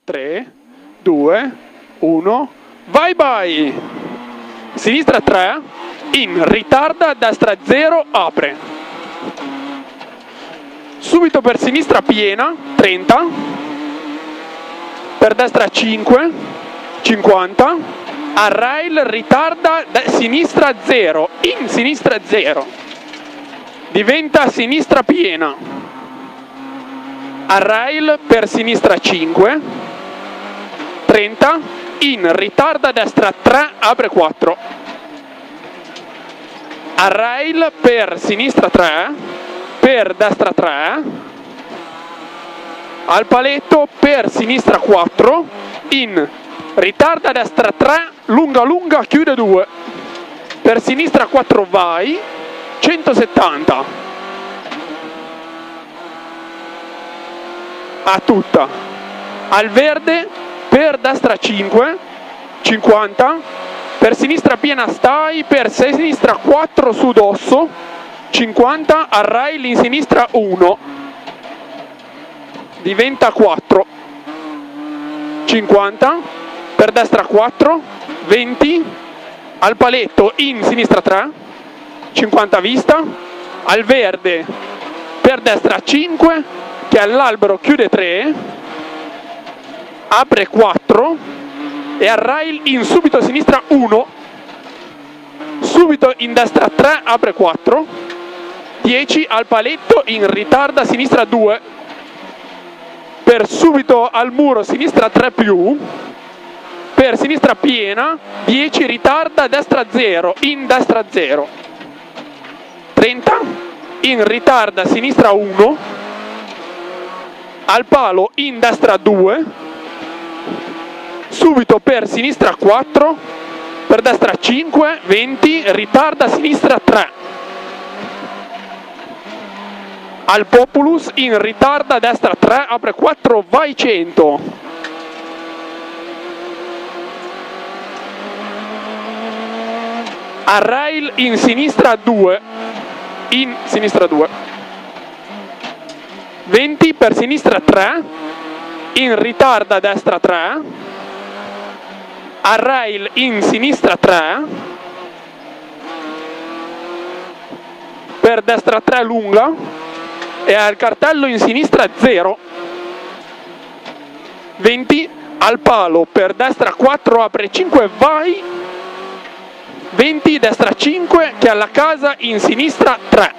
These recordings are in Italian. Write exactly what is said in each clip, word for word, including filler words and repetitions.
tre, due, uno, vai vai! Sinistra tre, in, ritarda, destra zero, apre. Subito per sinistra piena, trenta, per destra cinque, cinquanta, a rail, ritarda, sinistra zero, in, sinistra zero, diventa sinistra piena, a rail, per sinistra cinque, trenta, in, ritarda, destra tre, apre quattro, a rail, per sinistra tre, per destra tre, al paletto, per sinistra quattro, in, ritarda, destra tre, lunga lunga, chiude due, per sinistra quattro vai, centosettanta, a tutta, al verde, per destra cinque, cinquanta, per sinistra piena stai, per sinistra quattro su dosso, cinquanta, a rail in sinistra uno, diventa quattro, cinquanta, per destra quattro, venti, al paletto in sinistra tre, cinquanta vista, al verde per destra cinque, che all'albero chiude tre, apre quattro e al rail in subito a sinistra uno, subito in destra tre, apre quattro, dieci, al paletto in ritarda a sinistra due, per subito al muro sinistra tre più, per sinistra piena, dieci, ritarda, destra zero, in destra zero, trenta, in ritarda, sinistra uno, al palo in destra due, subito per sinistra quattro, per destra cinque, venti, ritarda, sinistra tre, al populus in ritarda, destra tre, apre quattro, vai cento, a rail in sinistra due, in sinistra due, venti, per sinistra tre, in ritarda, destra tre, a rail in sinistra tre, per destra tre lunga e al cartello in sinistra zero, venti, al palo per destra quattro, apre cinque, vai, venti, destra cinque, che alla casa in sinistra tre,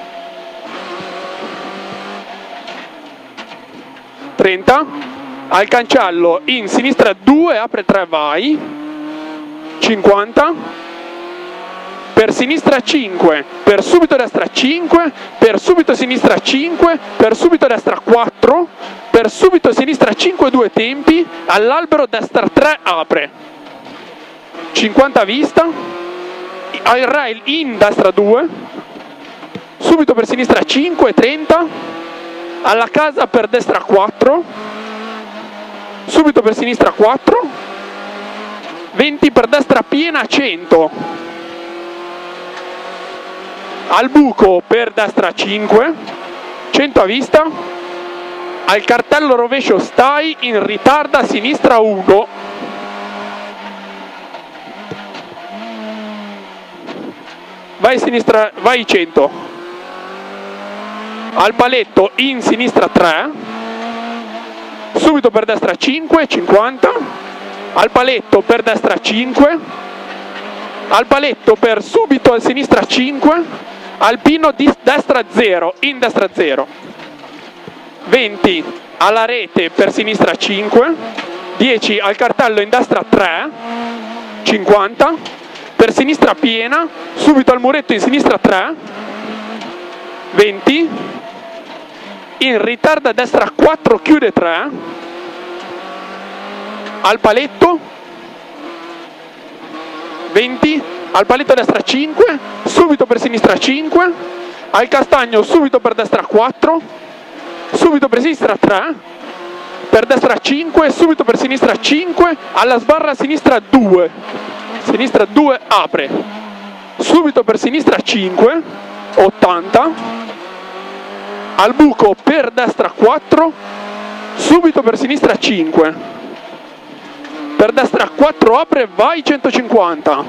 trenta, al cancello in sinistra due, apre tre, vai, cinquanta, per sinistra cinque, per subito destra cinque, per subito sinistra cinque, per subito destra quattro, per subito sinistra cinque, due tempi, all'albero destra tre, apre, cinquanta vista, al rail in destra due, subito per sinistra cinque, trenta, alla casa per destra quattro, subito per sinistra quattro, venti, per destra piena cento, al buco per destra cinque, cento a vista, al cartello rovescio stai, in ritarda a sinistra uno, vai sinistra, vai cento, al paletto in sinistra tre, subito per destra cinque, cinquanta, al paletto per destra cinque, al paletto per subito a sinistra cinque, al pino di destra zero, in destra zero, venti, alla rete per sinistra cinque, dieci, al cartello in destra tre, cinquanta, per sinistra piena, subito al muretto in sinistra tre, venti, in ritarda a destra quattro, chiude tre, al paletto, venti, al paletto a destra cinque, subito per sinistra cinque, al castagno subito per destra quattro, subito per sinistra tre, per destra cinque, subito per sinistra cinque, alla sbarra a sinistra due, sinistra due, apre, subito per sinistra cinque, ottanta, al buco per destra quattro, subito per sinistra cinque, per destra quattro, apre, vai, centocinquanta.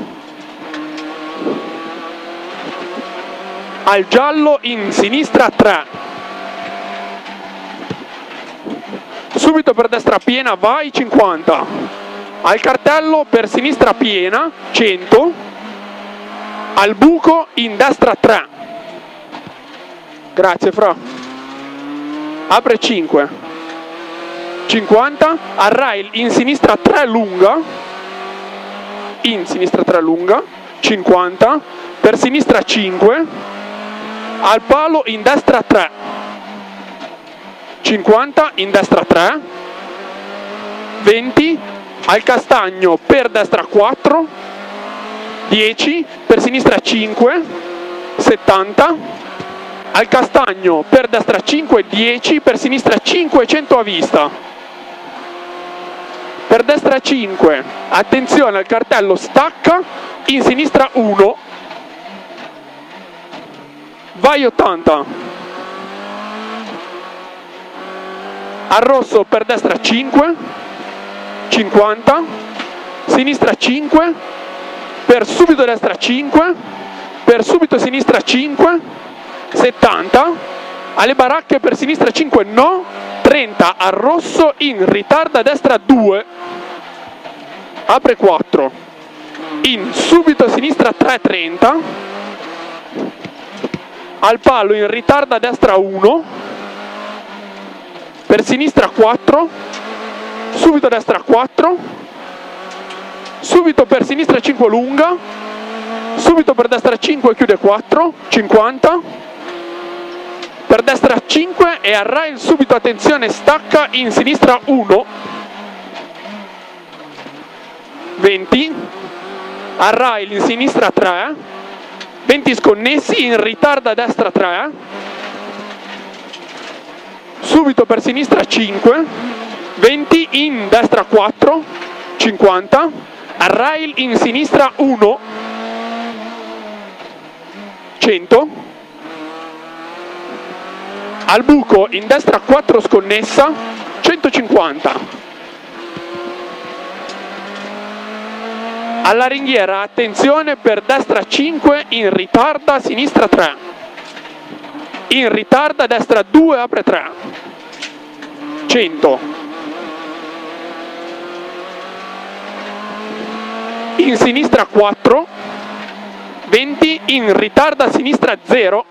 Al giallo in sinistra tre. Subito per destra piena, vai, cinquanta. Al cartello per sinistra piena, cento. Al buco in destra tre. Grazie fra. Apre cinque. cinquanta. Al rail in sinistra tre lunga. In sinistra tre lunga. cinquanta. Per sinistra cinque. Al palo in destra tre. cinquanta. In destra tre. venti. Al castagno per destra quattro. dieci. Per sinistra cinque. settanta. Al castagno per destra cinque, dieci, per sinistra cinque, cento a vista. Per destra cinque, attenzione al cartello stacca, in sinistra uno, vai ottanta. Al rosso per destra cinque, cinquanta, sinistra cinque, per subito destra cinque, per subito sinistra cinque, settanta, alle baracche per sinistra cinque no, trenta al rosso in ritarda a destra due, apre quattro, in subito a sinistra tre, trenta, al palo in ritarda a destra uno, per sinistra quattro, subito a destra quattro, subito per sinistra cinque lunga, subito per destra cinque chiude quattro, cinquanta, per destra cinque e al rail subito attenzione stacca in sinistra uno, venti, al rail in sinistra tre, venti sconnessi in ritardo a destra tre, subito per sinistra cinque, venti in destra quattro, cinquanta, al rail in sinistra uno, cento, al buco in destra quattro sconnessa, centocinquanta. Alla ringhiera attenzione per destra cinque in ritarda, sinistra tre. In ritarda, destra due, apre tre. cento. In sinistra quattro, venti, in ritarda, sinistra zero.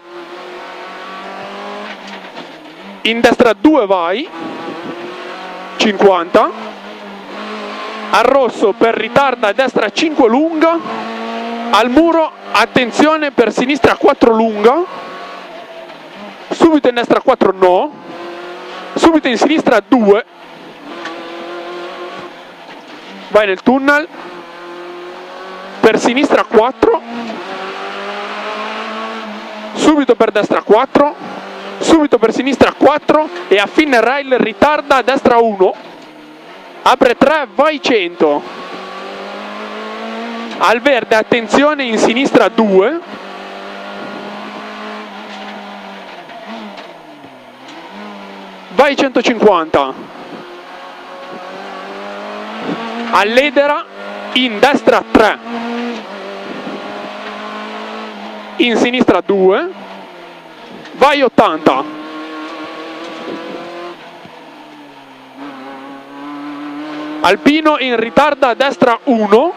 In destra due vai, cinquanta, al rosso per ritarda a destra cinque lunga, al muro attenzione per sinistra quattro lunga, subito in destra quattro no, subito in sinistra due, vai nel tunnel, per sinistra quattro, subito per destra quattro, subito per sinistra quattro e a fine rail ritarda a destra uno, apre tre, vai cento, al verde attenzione in sinistra due, vai centocinquanta, all'edera in destra tre, in sinistra due, vai ottanta, alpino in ritarda a destra uno,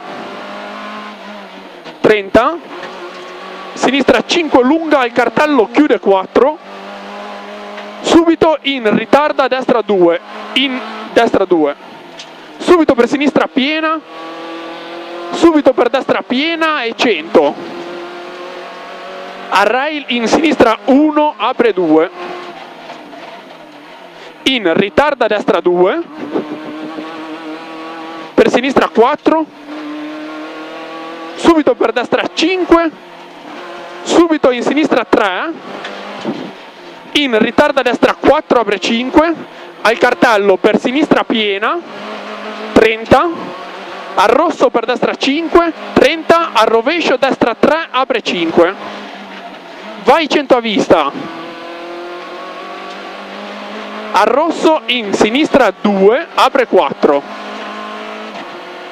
trenta, sinistra cinque lunga, al cartello chiude quattro, subito in ritarda a destra due, in destra due, subito per sinistra piena, subito per destra piena e cento. A rail in sinistra uno, apre due, in ritarda a destra due, per sinistra quattro, subito per destra cinque, subito in sinistra tre, in ritardo a destra quattro, apre cinque, al cartello per sinistra piena, trenta, al rosso per destra cinque, trenta, al rovescio destra tre, apre cinque. Vai cento a vista, al rosso in sinistra due, apre quattro,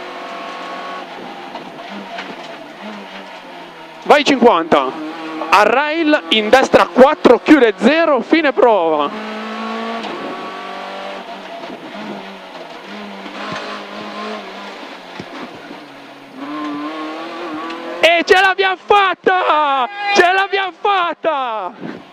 vai cinquanta, a rail in destra quattro, chiude zero, fine prova. E ce l'abbiamo fatta! Ce l'abbiamo fatta!